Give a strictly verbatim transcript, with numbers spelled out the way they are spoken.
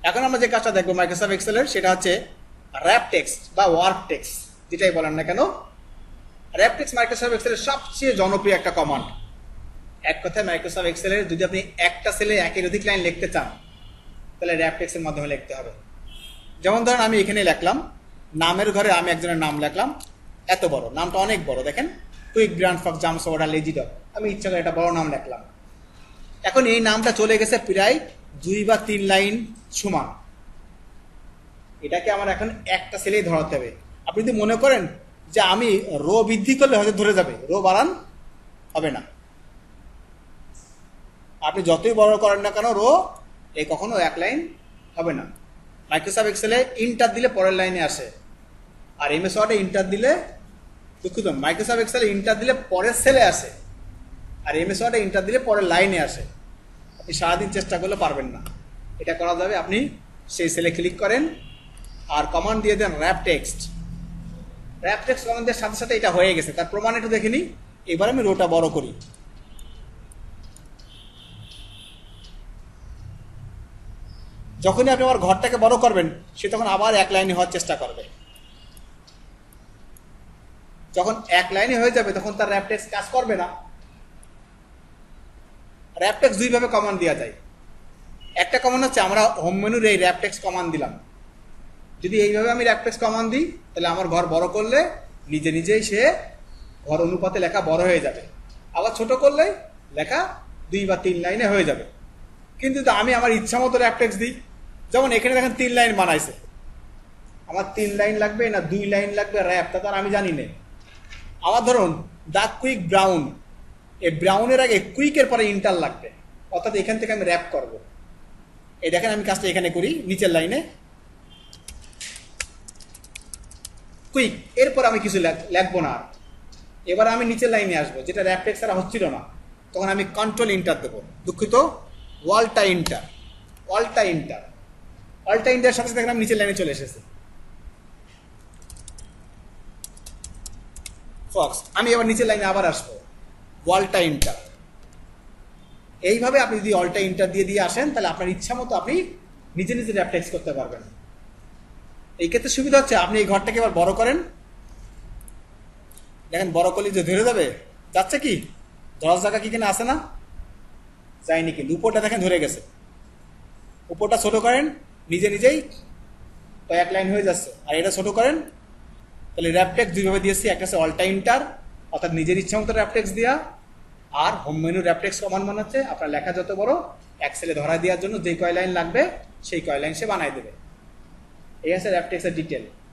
এখন আমরা যে কাজটা দেখবো মাইক্রোসফট এক্সেলের সেটা হচ্ছে র্যাপ টেক্সট বা ওয়ার্ক টেক্সট, যেটাই বলেন না কেন। র্যাপ টেক্সট মাইক্রোসফট এক্সেলের সবচেয়ে জনপ্রিয় একটা কমান্ড। এক কথায় মাইক্রোসফট এক্সেলের যদি আপনি একটা সেলে একের অধিক লাইন লিখতে চান তাহলে র্যাপ টেক্সটের মাধ্যমে লিখতে হবে। যেমন ধরেন আমি এখানে লিখলাম নামের ঘরে আমি একজনের নাম লিখলাম, এত বড় নামটা, অনেক বড়, দেখেন quick grand fox jumps over a lazy dog, আমি ইচ্ছা করে একটা বড় নাম লিখলাম। এখন এই নামটা চলে গেছে প্রায় দুই বা তিন লাইন সমান, এটাকে আমার এখন একটা সেলেই ধরাতে হবে। আপনি যদি মনে করেন যে আমি রো বৃদ্ধি করলে হয়তো ধরে যাবে, রো বাড়ান হবে না। আপনি যতই বড় করেন না কেন রো এই কখনো এক লাইন হবে না। মাইক্রোসফট এক্সেলে ইন্টার দিলে পরের লাইনে আসে, আর এমএস ওয়ার্ডে ইন্টার দিলে, দুঃখিত, মাইক্রোসফট এক্সেলে ইন্টার দিলে পরের সেলে আসে, আর এমএস ওয়ার্ডে ইন্টার দিলে পরের লাইনে আসে। আপনি সারাদিন চেষ্টা করলে পারবেন না। এটা করা যাবে, আপনি সেই সেলে ক্লিক করেন আর কমান্ড দিয়ে দেন wrap text. Wrap text command দেওয়ার সাথে সাথে এটা হয়ে গেছে। তার প্রমাণ একটু দেখে নিই। এবার আমি রোটা বড় করি, যখনই আপনি আমার ঘরটাকে বড় করবেন সে তখন আবার এক লাইনে হওয়ার চেষ্টা করবে। যখন এক লাইনে হয়ে যাবে তখন তার র্যাপ টেক্সট কাজ করবে না। র্যাপ টেক্সট দুইভাবে কমান্ড দেওয়া যায়। একটা কমান্ড হচ্ছে আমরা হোম মেনুর এই র্যাপ টেক্সট কমান্ড দিলাম। যদি এইভাবে আমি র্যাপ টেক্সট কমান্ড দিই তাহলে আমার ঘর বড় করলে নিজে নিজেই সে ঘর অনুপাতে লেখা বড় হয়ে যাবে, আবার ছোট করলে লেখা দুই বা তিন লাইনে হয়ে যাবে। কিন্তু আমি আমার ইচ্ছা মতো র্যাপ টেক্সট দিই, যেমন এখানে দেখেন তিন লাইন বানাইছে, আমার তিন লাইন লাগবে না দুই লাইন লাগবে র্যাপ, তা তার আমি জানি না। আমার ধরুন দ্য কুইক ব্রাউন, এই ব্রাউনের আগে কুইকের পরে ইন্টার লাগবে, অর্থাৎ এখান থেকে আমি র্যাপ করব। এই দেখেন আমি কাজটা এখানে করি, নিচের লাইনে কুইক, এরপর আমি কিছু লিখবো না। এবার আমি নিচের লাইনে আসবো, যেটা র্যাপ টেক্সট আর হচ্ছিল না, তখন আমি কন্ট্রোল ইন্টার দেবো, দুঃখিত ওয়ালটা ইন্টার, ওয়ালটা ইন্টার, ওয়ালটা ইন্টার সাথে দেখলাম নিচের লাইনে চলে এসেছে ফক্স। আমি এবার নিচের লাইনে আবার আসবো, ওয়ালটা ইন্টার। এইভাবে আপনি যদি ওয়ালটা ইন্টার দিয়ে দিয়ে আসেন তাহলে আপনার ইচ্ছা মতো আপনি নিজে নিজে র্যাপ টেক্সট করতে পারবেন। এই ক্ষেত্রে সুবিধা হচ্ছে আপনি এই ঘরটাকে এবার বড় করেন, দেখেন বড় করলে যে ধরে যাবে, যাচ্ছে কি দশ জায়গা কি কিনা আসে না, যায়নি, কিন্তু উপরটা দেখেন ধরে গেছে। উপরটা ছোট করেন নিজে নিজেই কয়েক লাইন হয়ে যাচ্ছে, আর এটা ছোট করেন তাহলে র্যাপ টেক্সট দুইভাবে দিয়েছি, একটা হচ্ছে অল্টা ইন্টার অর্থাৎ নিজের ইচ্ছা মতো র্যাপ টেক্সট দেওয়া, আর home menu wrap text command মানে হচ্ছে আপনার লেখা যত বড় এক্সেলে ধরা দেওয়ার জন্য যে কয় লাইন লাগবে সেই কয় লাইন সে বানাই দেবে। এই আছে র্যাপ টেক্সটের ডিটেল।